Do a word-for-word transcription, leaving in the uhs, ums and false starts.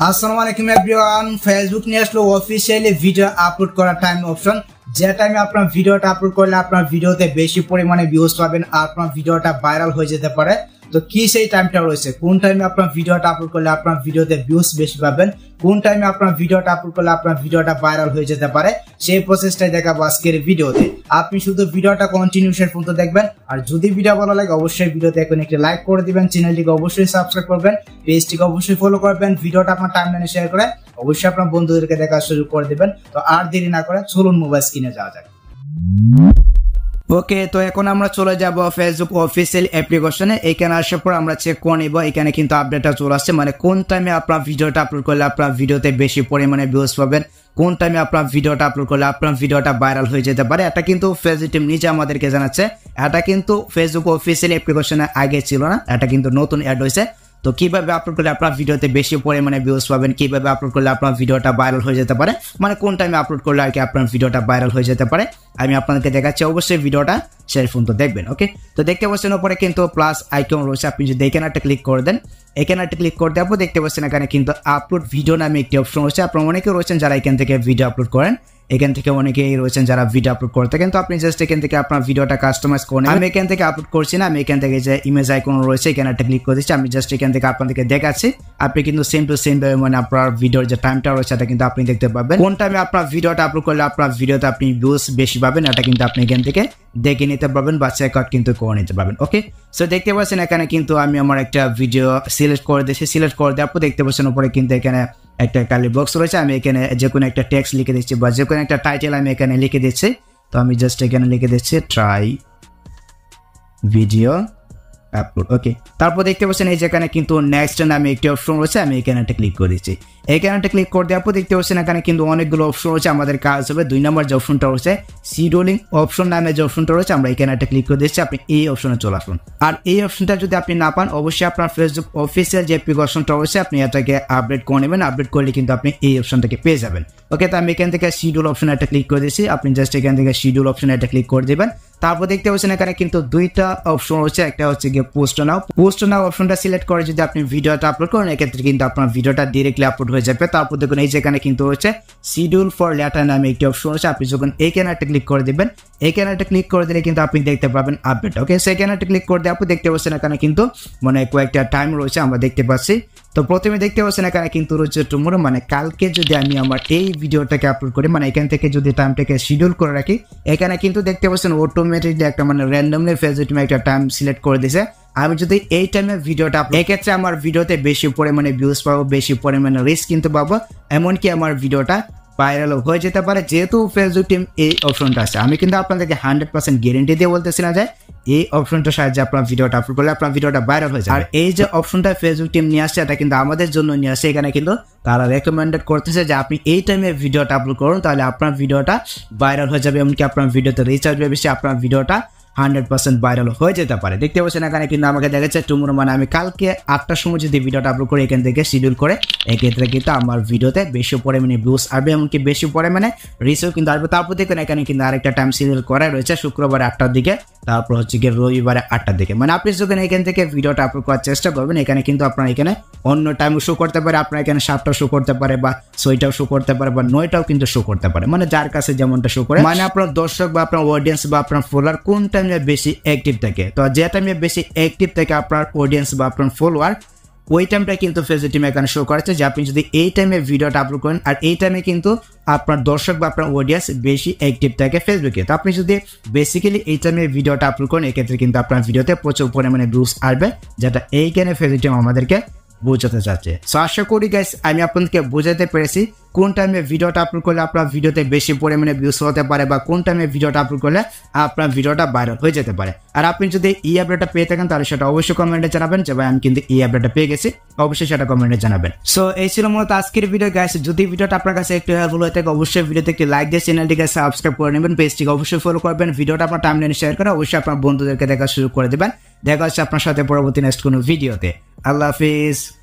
আসসালামু আলাইকুম everyone. Facebook নিয়ে আসলো অফিসিয়ালি ভিডিও আপলোড করার টাইম অপশন, যে টাইমে আপনার ভিডিওটা আপলোড করলে আপনার ভিডিওতে বেশি পরিমাণে ভিউজ পাবেন আর আপনার ভিডিওটা ভাইরাল হয়ে যেতে পারে। তো কি সেই টাইমটা রয়েছে, কোন টাইমে আপনার ভিডিওটা আপলোড করলে আপনার ভিডিওতে ভিউজ বেশি পাবেন, কোন টাইমে আপনার ভিডিওটা আপলোড করলে আপনার ভিডিওটা ভাইরাল হয়ে যেতে পারে, সেই প্রসেসটাই দেখাবো আজকের ভিডিওতে। আপনি শুধু ভিডিওটা কন্টিনিউ শেষ পর্যন্ত দেখবেন, আর যদি ভিডিও ভালো লাগে অবশ্যই ভিডিওতে এখন একটি লাইক করে দিবেন, চ্যানেলটিকে অবশ্যই সাবস্ক্রাইব করবেন, পেজটিকে অবশ্যই ফলো করবেন, ভিডিওটা আপনার টাইমলাইনে শেয়ার করে অবশ্যই আপনার বন্ধুদেরকে দেখা শুরু করে দিবেন। তো আর দেরি না করে চলুন মোবাইল স্ক্রিনে যাওয়া যাক। ওকে, তো এখন আমরা চলে যাব ফেসবুক অফিসিয়াল অ্যাপ্লিকেশনে। এখানে আসার পর আমরা চেক করে নিব, এখানে কিন্তু আপডেটটা চলে আসছে, মানে কোন টাইমে আপনার ভিডিওটা আপলোড করলে আপনার ভিডিওতে বেশি পরিমাণে ভিউজ পাবেন, কোন টাইমে আপনার ভিডিওটা আপলোড করলে আপনার ভিডিওটা ভাইরাল হয়ে যেতে পারে। এটা কিন্তু ফেসবুক টিম নিজে আমাদেরকে জানাচ্ছে। এটা কিন্তু ফেসবুক অফিসিয়াল অ্যাপ্লিকেশনে আগে ছিল না, এটা কিন্তু নতুন অ্যাড হয়েছে। তো কিভাবে আপলোড করলে আপনার ভিডিওতে বেশি পরিমাণে ভিউজ পাবেন, কিভাবে আপলোড করলে আপনার ভিডিওটা ভাইরাল হয়ে যেতে পারে, মানে কোন টাইমে আপলোড করলে আর কি আপনার ভিডিওটা ভাইরাল হয়ে যেতে পারে, আমি আপনাদেরকে দেখাচ্ছি। অবশ্যই ভিডিওটা শেষ পর্যন্ত দেখবেন। ওকে, তো দেখতে পাচ্ছেন উপরে কিন্তু প্লাস আইকন রয়েছে, আপনি যদি এখানে একটা ক্লিক করে দেন, এখানে একটা ক্লিক করে দেওয়ার পর দেখতে পাচ্ছেন এখানে কিন্তু আপলোড ভিডিও নামে একটি অপশন রয়েছে। আপনারা অনেকে রয়েছেন যারা এখান থেকে ভিডিও আপলোড করেন, এখান থেকে অনেকেই রয়েছেন যারা ভিডিও আপলোড করতে, কিন্তু আপনি জাস্ট এখান থেকে আপনার ভিডিওটা কাস্টমাইজ করেন। আমি এখান থেকে আপলোড করছি না, আমি এখান থেকে যে ইমেজ আইকন রয়েছে এখানে একটা ক্লিক করে দিচ্ছি। আমি জাস্ট এখান থেকে আপনাদেরকে দেখাচ্ছি, আপনি কিন্তু সেম টু সেম ভাবে মানে আপনার ভিডিওর যে টাইমটা রয়েছে সেটা কিন্তু আপনি দেখতে পাবেন। কোন টাইমে আপনার ভিডিওটা আপলোড করলে আপনার ভিডিওতে আপনি ভিউজ বেশি পাবেন, এটা কিন্তু আপনি এখান থেকে দেখে নিতে পারবেন বা চেক আউট কিন্তু করে নিতে পারবেন। ওকে, সো দেখতে পাচ্ছেন এখানে কিন্তু আমি আমার একটা ভিডিও সিলেক্ট করে দিয়েছি। সিলেক্ট করে দেওয়ার পর দেখতে পাচ্ছেন উপরে কিন্তু এখানে একটা কালি বক্স রয়েছে, আমি এখানে যে কোনো একটা টেক্সট লিখে দিচ্ছি বা যে কোনো একটা টাইটেল আমি এখানে লিখে দিচ্ছি। তো আমি জাস্ট এখানে লিখে দিচ্ছি ট্রাই ভিডিও আপলোড। ওকে, তারপর দেখতে পাচ্ছেন এই যেখানে কিন্তু নেক্সট নামে একটি অপশন রয়েছে, আমি এখানে একটা ক্লিক করে দিচ্ছি। এখানে একটা ক্লিক করে দেওয়ার পর দেখতে পাচ্ছেন এখানে কিন্তু অনেকগুলো অপশন রয়েছে। আমাদের কাজ হবে দুই নম্বর যে অপশনটা রয়েছে শিডিউলিং অপশন নামে যে অপশনটা রয়েছে, আমরা এখানে একটা ক্লিক করে দিচ্ছি। আপনি এই অপশনে চলে আসুন, আর এই অপশনটা যদি আপনি না পান অবশ্যই আপনার ফেসবুক অফিসিয়াল যে অ্যাপ্লিকেশনটা রয়েছে আপনি এটাকে আপডেট করে নেবেন। আপডেট করলে কিন্তু আপনি এই অপশনটাকে পেয়ে যাবেন। ওকে, তো আমি এখান থেকে শিডিউল অপশনে একটা ক্লিক করে দিচ্ছি। আপনি জাস্ট এখান থেকে শিডিউল অপশনে একটা ক্লিক করে দেবেন। তারপর দেখতে পাচ্ছেন এখানে কিন্তু দুইটা অপশন রয়েছে, একটা হচ্ছে গিয়ে পোস্ট নাও। পোস্ট নাও অপশনটা সিলেক্ট করে যদি আপনি ভিডিওটা আপলোড করেন এক্ষেত্রে কিন্তু আপনার ভিডিওটা ডিরেক্টলি আপলোড হয়ে যাবে। তারপর দেখুন এই যেখানে কিন্তু রয়েছে শিডিউল ফর লেটার নামে একটি অপশন রয়েছে, আপনি যখন এইখানে একটা ক্লিক করে দিবেন, এইখানে একটা ক্লিক করে দিলে কিন্তু আপনি দেখতে পাবেন আপডেট। ওকে, সেখানে একটা ক্লিক করে দেওয়ার পর দেখতে পাচ্ছেন এখানে কিন্তু মানে কয়েকটা টাইম রয়েছে আমরা দেখতে পাচ্ছি। তো প্রথমে দেখতে পাচ্ছেন এখানে কিন্তু রয়েছে টুমোরো, মানে কালকে যদি আমি আমার এই ভিডিওটাকে আপলোড করি, মানে এখান থেকে যদি টাইমটাকে শিডিউল করে রাখি, এখানে কিন্তু দেখতে পাচ্ছেন অটোমেটিকলি একটা মানে র্যান্ডমলি ফেসবুক একটা টাইম সিলেক্ট করে দিয়েছে। আমি যদি এই টাইমে ভিডিওটা এক্ষেত্রে আমার ভিডিওতে বেশি পরিমাণে ভিউজ পাবো, বেশি পরিমাণে রিচ কিন্তু পাবো, এমনকি আমার ভিডিওটা ভাইরাল হয়ে যেতে পারে। যেহেতু ফেসবুক টিম এই অপশনটা আছে, আমি কিন্তু আপনাদেরকে হান্ড্রেড পার্সেন্ট গ্যারেন্টি দিয়ে বলতেছি না যে এই অপশনটার সাহায্যে আপনার ভিডিওটা আপলোড করলে আপনার ভিডিওটা ভাইরাল হয়ে যায়। আর এই যে অপশনটা ফেসবুক টিম নিয়ে আসছে এটা কিন্তু আমাদের জন্য নিয়ে আসছে। এখানে কিন্তু তারা রেকমেন্ডেড করতেছে যে আপনি এই টাইমে ভিডিওটা আপলোড করুন, তাহলে আপনার ভিডিওটা ভাইরাল হয়ে যাবে, এমনকি আপনার ভিডিওতে রিচ আসবে বেশি, আপনার ভিডিওটা হান্ড্রেড পার্সেন্ট ভাইরাল হয়ে যেতে পারে। দেখতে পাচ্ছেন এখানে কিন্তু আমাকে দেখাচ্ছে টুমোরো, মানে আমি কালকে আটটার সময় যদি ভিডিওটা আপলোড করি এখান থেকে শিডিউল করে, এক্ষেত্রে কিন্তু আমার ভিডিওতে বেশি পরিমাণে ভিউজ আসবে, এমনকি বেশি পরিমাণে রিচও কিন্তু আসবে। তারপর দেখুন এখানে কিন্তু আরেকটা টাইম শিডিউল করা রয়েছে শুক্রবার আটটার দিকে, তারপর হচ্ছে গিয়ে রবিবারে আটটার দিকে। মানে আপনি যখন এখান থেকে ভিডিওটা আপলোড করার চেষ্টা করবেন এখানে কিন্তু আপনার এখানে অন্য টাইম শো করতে পারে, আপনার এখানে সাতটাও শো করতে পারে বা ছয়টাও শো করতে পারে বা নয়টাও কিন্তু শো করতে পারে, মানে যার কাছে যেমনটা শো করে। মানে আপনার দর্শক বা আপনার অডিয়েন্স বা আপনার ফলোয়ার কোন টাইমে বেশি অ্যাক্টিভ থাকে, তো যে টাইমে বেশি অ্যাক্টিভ থাকে আপনার অডিয়েন্স বা আপনার ফলোয়ার, ওই টাইমটা কিন্তু ফেসবুক টিম এখানে শো করেছে যে আপনি যদি এই টাইমে ভিডিওটা আপলোড করেন, আর এই টাইমে কিন্তু আপনার দর্শক বা আপনার অডিয়েন্স বেশি অ্যাক্টিভ থাকে ফেসবুকে। তো আপনি যদি বেসিক্যালি এই টাইমে ভিডিওটা আপলোড করেন এক্ষেত্রে কিন্তু আপনার ভিডিওতে প্রচুর পরিমাণে ভিউজ আসবে, যেটা এইখানে ফেসবুক টিম আমাদেরকে বোঝাতে চাচ্ছে। সো আশা করি গাইস আমি আপনাদেরকে বোঝাতে পেরেছি কোন টাইমে ভিডিওটা আপলোড করলে আপনার ভিডিওতে বেশি পরিমাণে ভিউজ হতে পারে বা কোন টাইমে ভিডিওটা আপলোড করলে আপনার ভিডিওটা ভাইরাল হয়ে যেতে পারে। আর আপনি যদি এই আপডেটটা পেয়ে থাকেন তাহলে সেটা অবশ্যই কমেন্টে জানাবেন যে ভাই আমি কিন্তু এই আপডেটটা পেয়ে গেছি, অবশ্যই সেটা কমেন্টে জানাবেন। সো এই ছিল মূলত আজকের ভিডিও গাইস। যদি ভিডিওটা আপনার কাছে একটু হেল্পফুল হয়ে থাকে অবশ্যই ভিডিওতে একটি লাইক দিয়ে চ্যানেলটিকে সাবস্ক্রাইব করে নেবেন, পেজটিকে অবশ্যই ফলো করবেন, ভিডিওটা আপনার টাইমলাইনে শেয়ার করে অবশ্যই আপনার বন্ধুদেরকে দেখা শুরু করে দেবেন। দেখা হচ্ছে আপনার সাথে পরবর্তী নেক্সট কোনো ভিডিওতে। আল্লাহ হাফিজ।